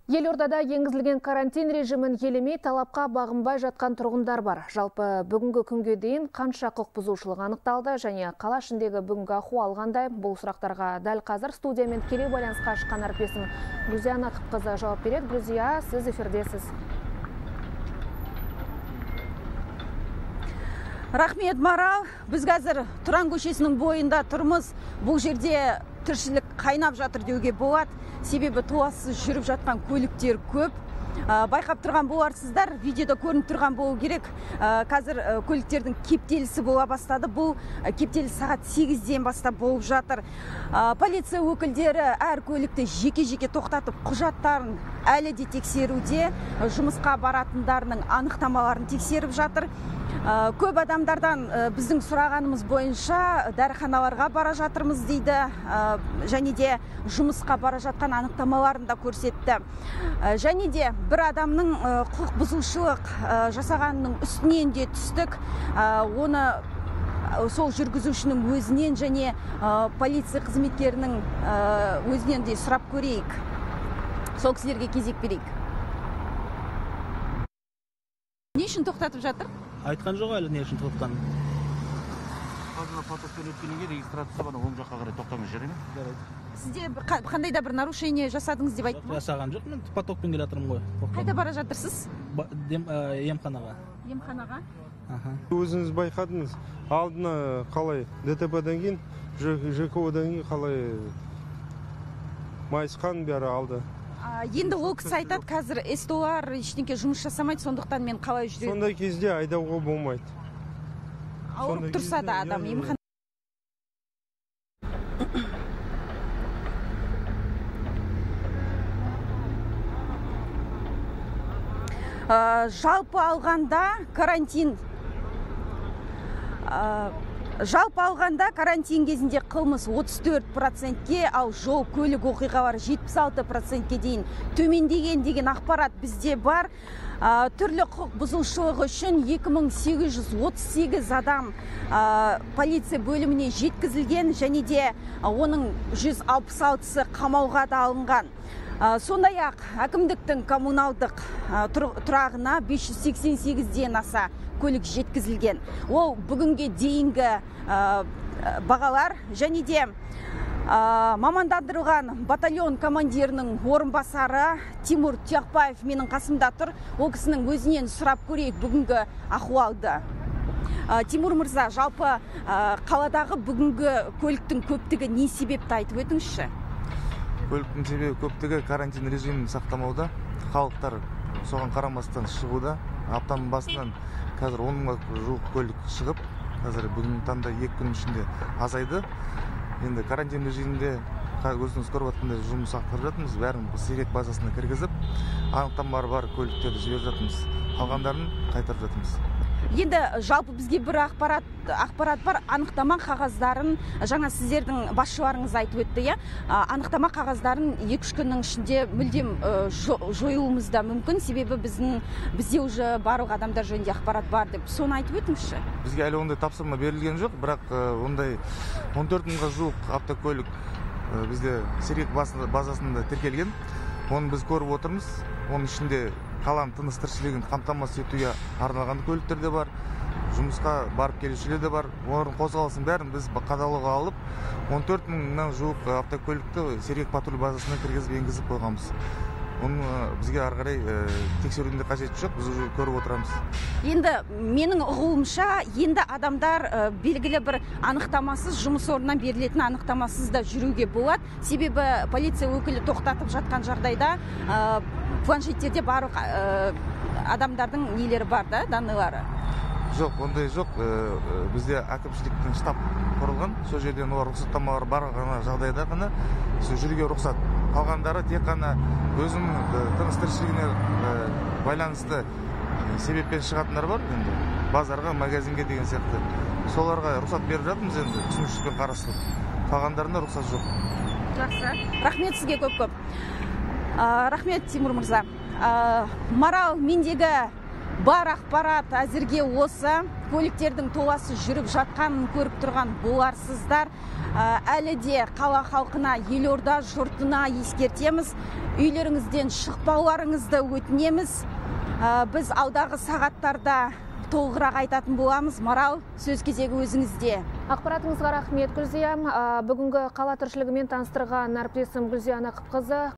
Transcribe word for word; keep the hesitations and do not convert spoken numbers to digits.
Елордада енгізілген карантин режимін елемей талапқа бағынбай жатқан тұрғындар бар. Жалпы бүгінгі күнге дейін қанша құқық бұзушылық анықталды және қала ішіндегі бүгінгі ахуал қандай? Бұл сұрақтарға дәл қазір студиямен тікелей байланысқа шыққан әріптесім Гүлзия Нақыпқызы жауап береді. Гүлзия, сіз эфирдесіз. Рахмет, Марал. Біз қазір Тұран көшесінің бойында тұрмыз. Бұл жерде тіршілік қайнап жатыр деуге болады. Себебі толассыз жүріп жатқан көліктер көп. Байқап тұрған боларсыздар, видеода көрініп тұрған болу керек. Қазір көліктердің кептелісі бола бастады. Бұл кептеліс сағат сегізден бастап болып жатыр. Полиция өкілдері әр көлікті жеке-жеке тоқтатып, құжаттарын әлі де тексеруде, жұмысқа баратындарының анықтамаларын тексеріп жатыр. Көп адамдардан біздің сұрағанымыз бойынша дәріханаларға бара жатырмыз дейді, және де жұмысқа бара жатқан анықтамаларын да көрсетті. Және де бір адамның құқық бұзушылық жасағанының үстінен де түстік. Оны сол жүргізушінің өзінен және полиция қызметкерінің өзінен де сұрап көрейік. Сол кісілерге кезек берейік. Не үшін тоқтатып жатыр? Айтқан жоқ әлі не үшін тоқтатқан. Қазір потокпен өткеннен кейін регистрация бана оң жаққа қарай тоқтамай жүремін. Сізде қандай да бір нарушение жасадыңыз деп айттыңыз? Жасаған жоқ, мен потокпен келе жатырмын ғой. Қайда бара жатырсыз? Емханаға. Емханаға? Өзіңіз байқадыңыз, алдына қалай ДТП-ден кейін, ЖКО-дан кейін қалай майысқан бәрі алды. Енді ол кісі айтады, қазір эстолар ештеңке жұмыс жасамайды, сондықтан мен қалай жүрем. Сондай кезде айдауға болмайды. Ауырып тұрса да адам емхана. Жалпы алғанда карантин Жалпы алғанда карантин кезінде қылмыс отыз төрт процентке, ал жол көлік оқиғалары жетпіс алты процентке дейін төмендеген деген ақпарат бізде бар. Түрлі құқық бұзушылығы үшін екі мың сегіз жүз отыз сегіз адам полиция бөліміне жеткізілген, және де оның жүз алпыс алтысы қамауға да алынған. Сондай-ақ әкімдіктің коммуналдық тұрағына бес жүз сексен сегізден аса көлік жеткізілген. Ол бүгінге дейінгі бағалар, және де мамандандырылған батальон командирінің орынбасары Тимур Тияқбаев менің қасымда тұр. Ол кісінің өзінен сұрап көрейік бүгінгі ахуалды. Тимур мырза, жалпы қаладағы бүгінгі көліктің көптігі не себепті айтып өтіңізші? Көліктің себебі көптігі карантин режимін сақтамауда. Халықтар соған қарамастан шығуда. Аптаның басынан қазір он мыңға жуық көлік шығып, қазір бүгінгі таңда екі күн ішінде азайды. Енді карантин режимінде өзіңіз көріп жатқандай жұмыс атқарып жатырмыз. Бәрін сирек базасына кіргізіп, анықтамалары бар көліктерді жіберіп жатырмыз. Қалғандарын қайтарып жатырмыз. Енді жалпы бізге бір ақпарат ақпарат бар, анықтама қағаздарын жаңа сіздердің басшыларыңыз айтып өтті, иә? Анықтама қағаздарын екі үш күннің ішінде мүлдем жойуымыз да мүмкін, себебі біздің бізде уже барлық адамдар жөнінде ақпарат бар деп. Соны айтып өтіңізші. Бізге әлі ондай тапсырма берілген жоқ, бірақ ондай он төрт мыңға жуық автокөлік бізде сирек базасында тіркелген. Оны біз көріп отырмыз. Оның ішінде қаланың тыныс тіршілігін қамтамасыз етуге арналған көліктер де бар, жұмысқа барып келушілер де бар. Олардың қозғалысын бәрін біз қадағалауға алып, он төрт мыңнан жуық автокөлікті сирек патруль базасына кіргізіп енгізіп қойғанбыз. Оны бізге ары қарай тексерудің де қажеті жоқ, біз уже көріп отырамыз. Енді менің ұғуымша, енді адамдар белгілі бір анықтамасыз, жұмыс орнынан берілетін анықтамасыз да жүруге болады. Себебі полиция өкілі тоқтатып жатқан жағдайда планшеттерде барлық адамдардың нелері бар да, данныйлары. Жоқ, ондай жоқ. Бізде әкімшіліктің штаб құрылған. Сол жерден олар рұқсаттамалар бар ғана жағдайда ғана жүруге рұқсат. Қалғандары тек қана өзінің тыныс тіршілігіне байланысты себеппен шығатындар бар. Енді базарға, магазинге деген сияқты. Соларға рұқсат беріп жатырмыз, енді түсінушілікпен қарастырып. Қалғандарына рұқсат жоқ. Жақсы. Рахмет сізге көп-көп. Рахмет, Тимур мырза. Марал, мендегі бар ақпарат әзірге осы. Көліктердің толасы жүріп жатқанын көріп тұрған боларсыздар. Әлі де қала халқына, елорда жұртына ескертеміз. Үйлеріңізден шықпауларыңызды өтінеміз. Біз алдағы сағаттарда толығырақ айтатын боламыз. Марал, сөз кезегі өзіңізде. Ақпаратыңызға рахмет, Гүлзия. Бүгінгі қала тіршілігімен таныстырған әріптесім Гүлзия Нақыпқызы.